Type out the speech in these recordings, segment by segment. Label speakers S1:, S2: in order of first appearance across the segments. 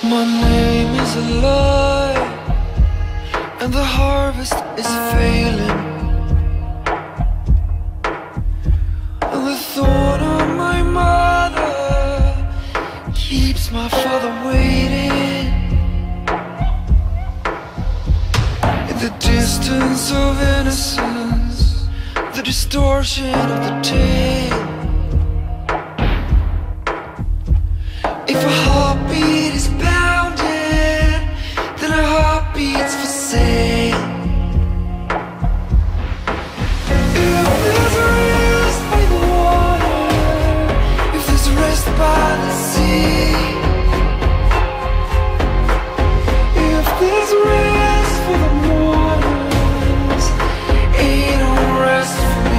S1: My name is a lie, and the harvest is failing, and the thorn on my mother keeps my father waiting. In the distance of innocence, the distortion of the tale. If a heartbeat is pounding, then a heartbeat's for sale. If there's rest by the water, if there's rest by the sea, if there's rest for the mourners, ain't no rest for me.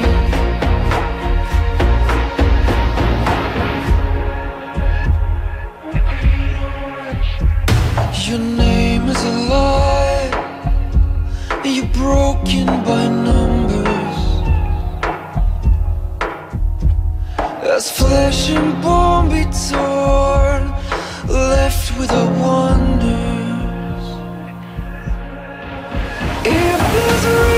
S1: Your name is a lie, and you're broken by numbers. As flesh and bone be torn, left without wonders. If there's